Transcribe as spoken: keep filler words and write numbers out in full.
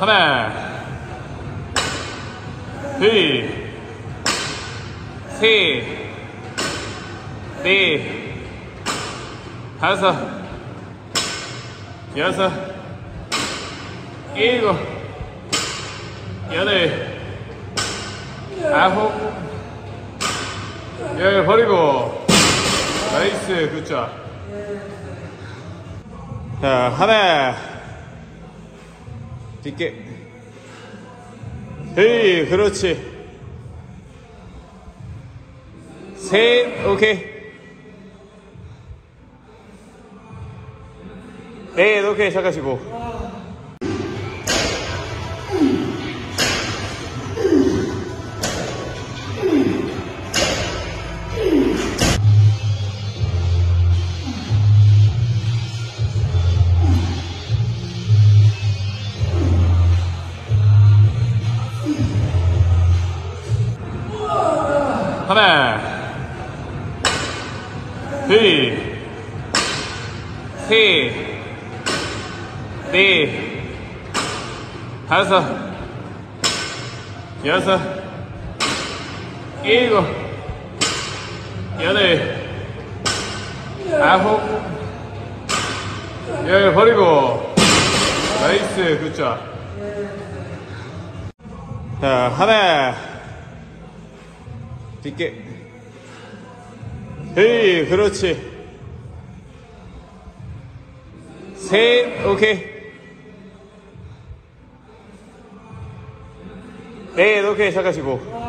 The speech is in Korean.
하나, 둘, 셋, 넷, 다섯, 여섯, 일곱, 여덟, 아홉, 열 버리고. 나이스, 굿잡. 자, 하나, 뒷게. 헤이, 그렇지. 셋, 오케이. 넷, 오케이. 시작하시고. 하나, 둘, 셋, 넷, 다섯, 여섯, 일곱, 여덟, 아홉, 열 버리고. 나이스, 굿잡. 자, 하나, 뒷게. 헤이, 그렇지. 셋, 오케이. 넷, 오케이. 시작하시고.